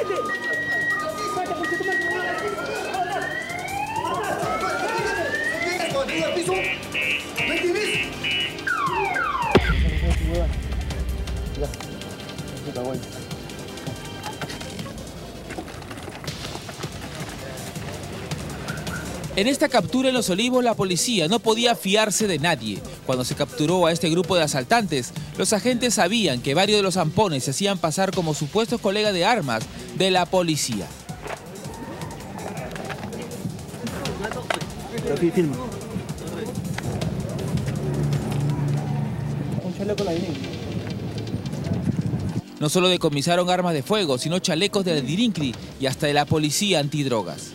En esta captura en Los Olivos, la policía no podía fiarse de nadie. Cuando se capturó a este grupo de asaltantes, los agentes sabían que varios de los zampones se hacían pasar como supuestos colegas de armas de la policía. Aquí filma. Un chaleco la Dirincri. No solo decomisaron armas de fuego, sino chalecos de la Dirincri y hasta de la policía antidrogas.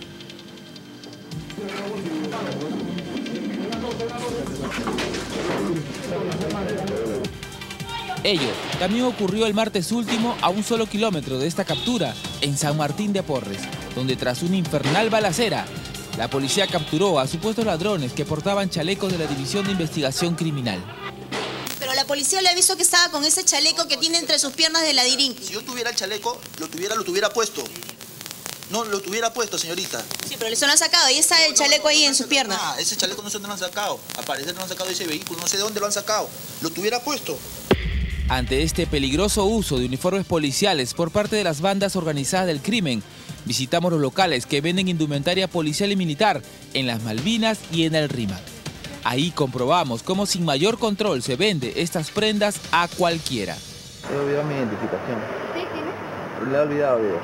Ello también ocurrió el martes último a un solo kilómetro de esta captura en San Martín de Porres, donde tras una infernal balacera, la policía capturó a supuestos ladrones que portaban chalecos de la División de Investigación Criminal. Pero la policía le avisó que estaba con ese chaleco que tiene entre sus piernas de la Dirincri. Si yo tuviera el chaleco, lo tuviera puesto. No, lo tuviera puesto, señorita. Sí, pero se lo han sacado. Ahí está el chaleco ahí en sus piernas. Ah, ese chaleco no sé dónde lo han sacado. Al parecer no lo han sacado de ese vehículo. No sé de dónde lo han sacado. Lo tuviera puesto. Ante este peligroso uso de uniformes policiales por parte de las bandas organizadas del crimen, visitamos los locales que venden indumentaria policial y militar en las Malvinas y en el Rímac. Ahí comprobamos cómo sin mayor control se vende estas prendas a cualquiera. He olvidado mi identificación. ¿Sí tiene? Le he olvidado, digo.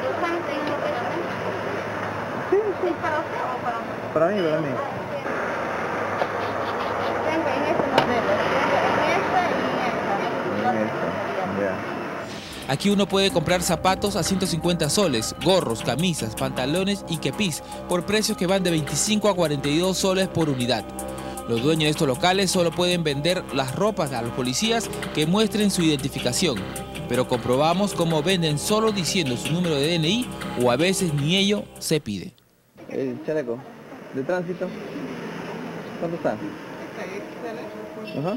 Sí, sí. ¿Es para usted o para mí? Para mí, para mí. Tengo en este modelo, tengo en esta y en esta. En esta, ya. Aquí uno puede comprar zapatos a 150 soles, gorros, camisas, pantalones y kepis por precios que van de 25 a 42 soles por unidad. Los dueños de estos locales solo pueden vender las ropas a los policías que muestren su identificación, pero comprobamos cómo venden solo diciendo su número de DNI o a veces ni ello se pide. El chaleco de tránsito, ¿cuánto está? Ajá.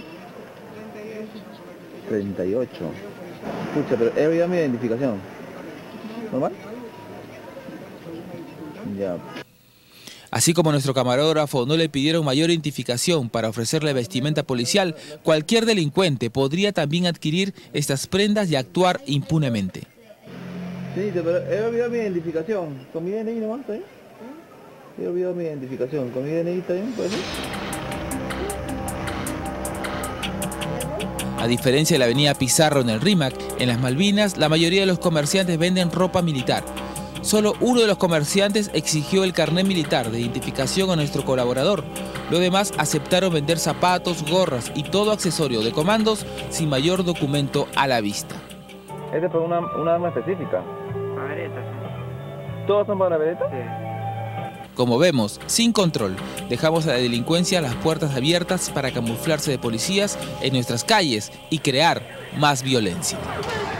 38. Escucha, pero he olvidado mi identificación. ¿Normal? Ya. Así como nuestro camarógrafo no le pidieron mayor identificación para ofrecerle vestimenta policial, cualquier delincuente podría también adquirir estas prendas y actuar impunemente. Sí, pero he olvidado mi identificación. ¿Con mi DNI nomás está bien? He olvidado mi identificación. ¿Con mi DNI está bien? ¿Puede ser? A diferencia de la avenida Pizarro en el Rímac, en las Malvinas la mayoría de los comerciantes venden ropa militar. Solo uno de los comerciantes exigió el carnet militar de identificación a nuestro colaborador. Los demás aceptaron vender zapatos, gorras y todo accesorio de comandos sin mayor documento a la vista. ¿Este es para una arma específica? Para veretas, sí. ¿Todos son para la vereta? Sí. Como vemos, sin control, dejamos a la delincuencia las puertas abiertas para camuflarse de policías en nuestras calles y crear más violencia.